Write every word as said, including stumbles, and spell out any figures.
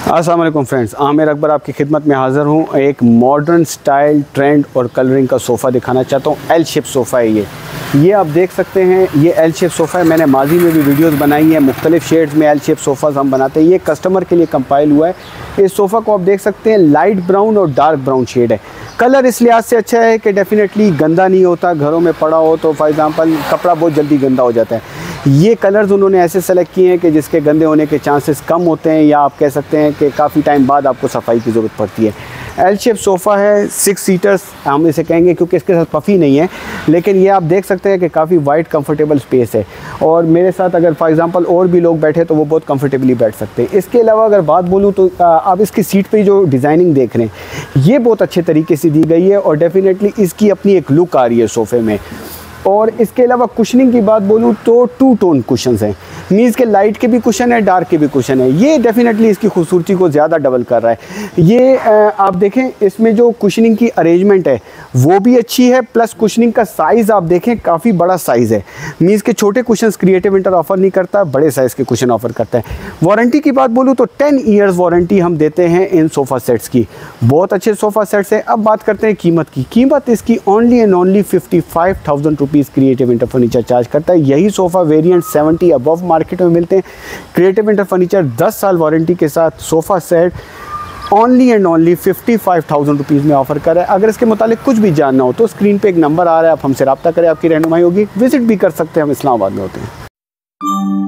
अस्सलाम वालेकुम फ्रेंड्स, आमिर अकबर आपकी खिदमत में हाज़िर हूँ। एक मॉडर्न स्टाइल, ट्रेंड और कलरिंग का सोफ़ा दिखाना चाहता हूँ। एल शेप सोफ़ा है ये ये आप देख सकते हैं। ये एल शेप सोफ़ा है। मैंने माजी में भी वीडियोस बनाई हैं, मुख्तलिफ शेड्स में एल शेप सोफ़ाज़ हम बनाते हैं। ये कस्टमर के लिए कंपाइल हुआ है। इस सोफ़ा को आप देख सकते हैं, लाइट ब्राउन और डार्क ब्राउन शेड है। कलर इस लिहाज से अच्छा है कि डेफिनेटली गंदा नहीं होता। घरों में पड़ा हो तो फॉर एग्ज़ाम्पल कपड़ा बहुत जल्दी गंदा हो जाता है। ये कलर्स उन्होंने ऐसे सेलेक्ट किए हैं कि जिसके गंदे होने के चांसेस कम होते हैं, या आप कह सकते हैं कि काफ़ी टाइम बाद आपको सफाई की ज़रूरत पड़ती है। एल शेप सोफ़ा है, सिक्स सीटर्स हम इसे कहेंगे क्योंकि इसके साथ पफ़ी नहीं है, लेकिन ये आप देख सकते हैं कि काफ़ी वाइड कंफर्टेबल स्पेस है। और मेरे साथ अगर फॉर एग्ज़ाम्पल और भी लोग बैठे तो वो बहुत कंफर्टेबली बैठ सकते हैं। इसके अलावा अगर बात बोलूँ तो आप इसकी सीट पे जो डिज़ाइनिंग देख रहे हैं ये बहुत अच्छे तरीके से दी गई है और डेफिनेटली इसकी अपनी एक लुक आ रही है सोफ़े में। और इसके अलावा कुशनिंग की बात बोलूँ तो टू टोन कुशन्स हैं, मीन्स के लाइट के भी कुशन है, डार्क के भी कुशन है। ये डेफिनेटली इसकी खूबसूरती को ज़्यादा डबल कर रहा है। ये आप देखें, इसमें जो कुशनिंग की अरेंजमेंट है वो भी अच्छी है, प्लस कुशनिंग का साइज़ आप देखें काफ़ी बड़ा साइज़ है। मीन्स के छोटे कुशन्स क्रिएटिव विंटर ऑफ़र नहीं करता, बड़े साइज़ के कुशन ऑफ़र करता है। वारंटी की बात बोलूँ तो टेन ईयर्स वारंटी हम देते हैं इन सोफ़ा सेट्स की। बहुत अच्छे सोफ़ा सेट्स हैं। अब बात करते हैं कीमत की। कीमत इसकी only and only fifty five thousand rupees creative winter furniture charge करता है। यही sofa variant seventy above market में मिलते हैं। क्रिएटिव विंटर फर्नीचर दस साल वारंटी के साथ sofa set only and only fifty five thousand rupees में ऑफ़र कर रहा है। अगर इसके मुतालिक कुछ भी जानना हो तो स्क्रीन पे एक नंबर आ रहा है, आप हमसे रब्ता करें, आपकी रहनुमाई होगी। विजिट भी कर सकते हैं, हम इस्लामाबाद में होते हैं।